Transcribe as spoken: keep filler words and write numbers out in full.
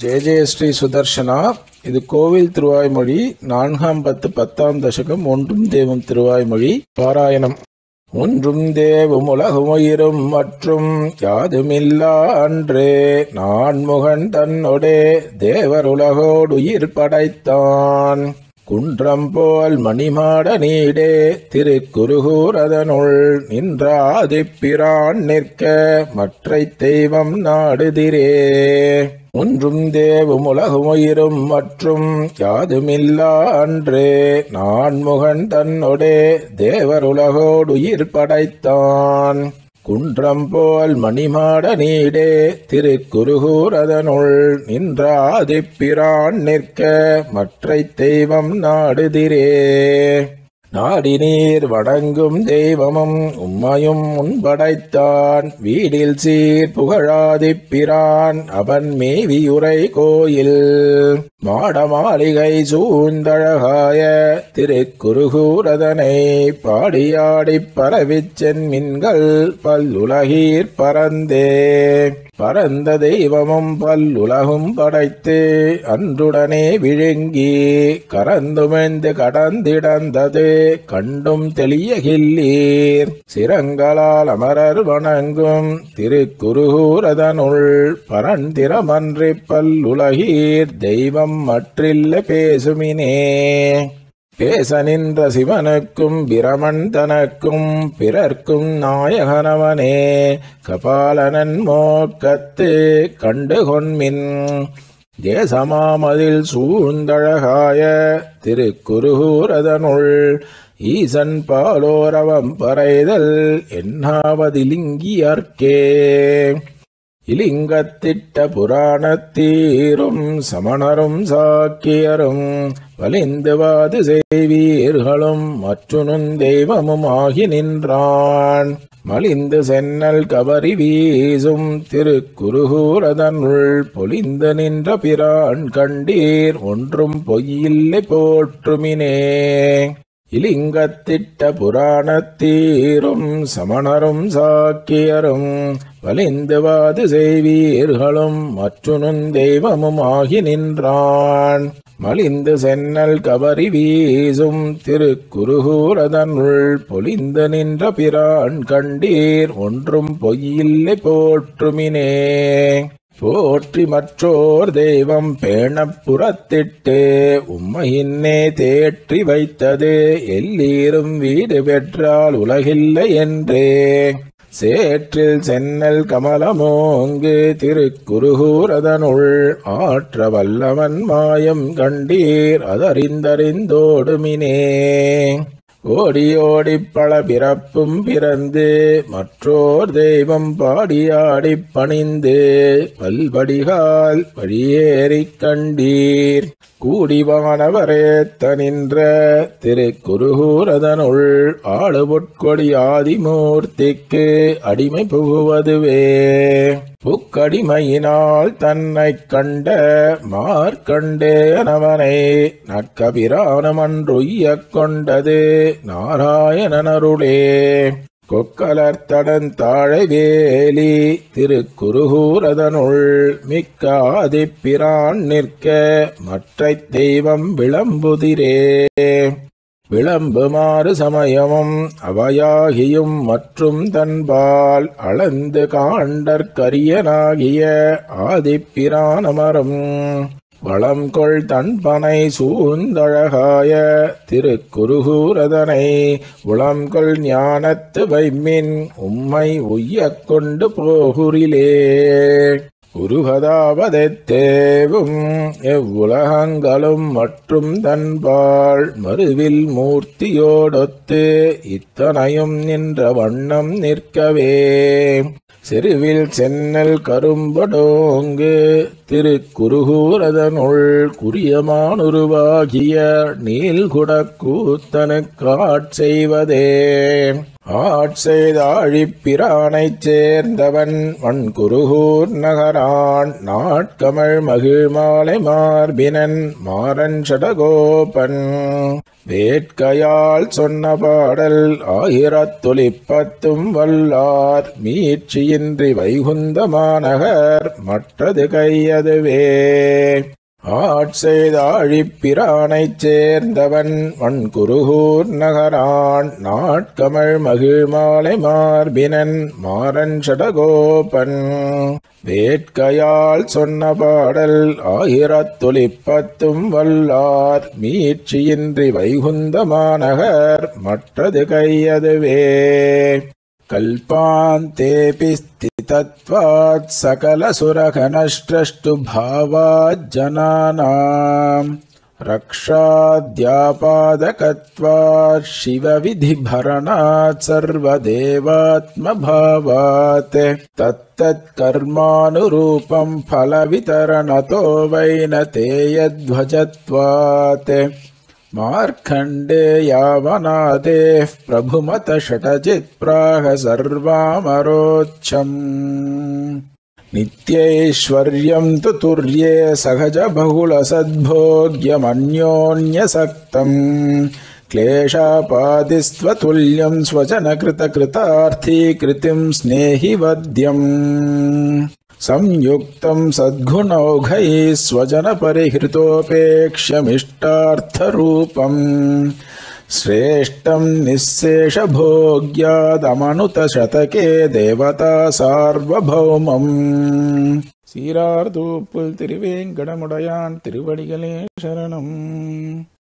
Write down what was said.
ஜெய ஜெய ஸ்ரீ சுதர்சனா. இது கோவில் திருவாய்மொழி, நான்காம் பத்து பத்தாம் தசகம், ஒன்றும் தேவும் திருவாய்மொழி பாராயணம். ஒன்றும் தேவும் உலகுமுயிரும் மற்றும் யாதுமில்லா அன்றே, நான்முகன் தன்னொடே தேவர் உலகோடுயிர் படைத்தான். குன்றம் போல் மணிமாட நீடே திருக்குருகூர் அதனுள் நின்ற ஆதிப்பிரான் நிற்க மற்றை தெய்வம் நாடுதிரே. ஒன்றும் தேவும் உலகுமுயிரும் மற்றும் யாதுமில்லா அன்றே, நான்முகன் தன்னொடே தேவர் உலகோடுயிர் படைத்தான். குன்றம் போல் மணிமாட நீடே திருக்குருகூர் அதனுள் நின்ற ஆதிப்பிரான் நிற்க மற்றை தெய்வம் நாடுதிரே. நாடி நீர் வணங்கும் தெய்வமும் உம்மையும் முன்படைத்தான். வீடில் சீர் புகழாதிப்பிரான் அவன் மேவியுரை கோயில். மாட மாளிகை சூழ்ந்தழகாய திருக்குருகூர் அதனை பாடியாடிப் பரவிச் சென்மின்கள் பல்லுலகீர் பரந்தே. பரந்த தெய்வமும் பல்லுலகும் படைத்து அன்றுடனே விழுங்கி கரந்துமெந்து கடந்திடந்தது கண்டும் தெளியகில்லீர். சிரங்களால் அமரர் வணங்கும் திருக்குருகூர் அதனுள் பரந்திரமன்றி பல்லுலகீர் தெய்வம் மற்றில்ல பேசுமினே. பேச நின்ற சிவனுக்கும் பிரமன் தனக்கும் பிறர்க்கும் நாயகனவனே. கபாலனன் மோக்கத்து கண்டு கொன்மின் தேசமாமதில் சூழ்ந்தழகாய திருக்குருகூர் அதனுள் ஈசன் பாலோரவம் பறைதல் என்னாவதிலிங்கியர்க்கே. இலிங்கத்திட்ட புராணத்தீரும் சமணரும் சாக்கியரும் வலிந்துவாது செய்வீர்களும் மற்றுனும் தெய்வமும் ஆகி நின்றான். மலிந்து சென்னல் கவரி வீசும் திருக்குருகூர் அதனுள் பொலிந்து நின்ற பிரான் கண்டீர் ஒன்றும் பொய்யில்லை போற்றுமினே. இலிங்கத்திட்ட புராணத்தீரும் சமணரும் சாக்கியரும் வலிந்துவாது செய்வீர்களும் மற்றுனும் தெய்வமும் ஆகி நின்றான். மலிந்து சென்னல் கவரி வீசும் திருக்குருகூர் அதனுள் பொலிந்து நின்ற பிரான் கண்டீர் ஒன்றும் பொய்யில்லை போற்றுமினே. போற்றி மற்றோர் தெய்வம் பேணப் புறத்திட்டு உம்மையின்னே தேற்றி வைத்தது எல்லீரும் வீடு பெற்றால் உலகில்லை என்றே. சேற்றில் சென்னல் கமலமோங்கு திருக்குருகூர் அதனுள் ஆற்ற வல்லவன் மாயம் கண்டீர் அதறிந்தறிந்தோடுமினே. ஓடியோடிப் பல பிறப்பும் பிறந்து மற்றோர் தெய்வம் பாடியாடிப் பணிந்து பல்படிகால் வழியேறிக் கண்டீர். கூடிவானவரேத்த நின்ற திருக்குருகூர் அதனுள் ஆளுபொற்கொடி ஆதிமூர்த்திக்கு அடிமை புகுவதுவே. புக்கடிமையினால் தன்னைக் கண்ட மார்க்கண்டேயனவனை நற்கபிரானமன்றுய்யக் கொண்டது நாராயணனருளே. கொக்கலர்த்தடன் தாழை வேலி திருக்குருகூர் அதனுள் மிக்க ஆதிப்பிரான் நிற்க மற்றை தெய்வம் விளம்புதிரே. விளம்புமாறு சமயமும் அவையாகியும் மற்றும் தன்பால் அளந்து காண்டற்கரியனாகிய ஆதிப்பிரானமரும் வளம்கொள் தன்பனை சூழ்ந்தழகாய திருக்குருகூர் அதனை உளம்கொள் ஞானத்து வைமின் உம்மை உய்யக் கொண்டு போகுரிலே. உருகதாவதெத்தேவும் எவ்வுலகங்களும் மற்றும் தன்பால் மறுவில் மூர்த்தியோடொத்து இத்தனையும் நின்ற வண்ணம் நிற்கவே. செருவில் சென்னல் கரும்படோங்கு திருக்குருகூர் அதனுள் குறியமானுருவாகிய நீள்குடக்கூத்தனுக்காட் செய்வதே. ஆட்செய்தாழிப்பிரானைச் சேர்ந்தவன் வன்குருகூர் நகரான் நாட்கமழ் மகிழ் மாலை மார்பினன் மாறன் சடகோபன் வேட்கையால் சொன்ன பாடல் ஆயிரத்துளிப்பத்தும் வல்லார் மீட்சியின்றி வைகுந்த மாநகர் மற்றது கையதுவே. ஆட்செய்தாழிப்பிரானைச் சேர்ந்தவன் வன்குருகூர் நகரான் நாட்கமழ் மகிழ் மாலை மார்பினன் மாறன் சடகோபன் வேட்கையால் சொன்ன பாடல் ஆயிரத்துளிப்பத்தும் வல்லார் மீட்சியின்றி வைகுந்த மாநகர் மற்றது கையதுவே. கல்பாந்தேபி ஸ்திதத்வாத் சகலசுரகணஸ்ரஷ்டு பாவாத் ஜனானாம் ரக்ஷாத்யாபாதகத்வாத் சிவவிதிபரணாத் சர்வதேவாத்மபாவாத் தத்தத் கர்மானுரூபம் பலவிதரணதோ வைனதேயத்வஜத்வாத் மார்க்கண்டேயாவநாதேः பிரபுமத ஷடஜித் பிராக சர்வாமரோச்சம் நித்யைஸ்வர்யம் து துர்யே சகஜ பகுல சத்போக்யமன்யோன்யசக்தம் क्लेशापादिस्वतुल्यं स्वजनकृतकृतार्थीकृतिं स्नेहिवद्यम् संयुक्तं सद्गुणौघैः स्वजनपरिहृतोपेक्ष्यमिष्टार्थरूपम् श्रेष्ठं निःशेषभोग्यादमनुतशतके देवता सार्वभौमम् சீரார் தூப்புல் திருவேங்கடமுடையான் திருவடிகளே சரணம்.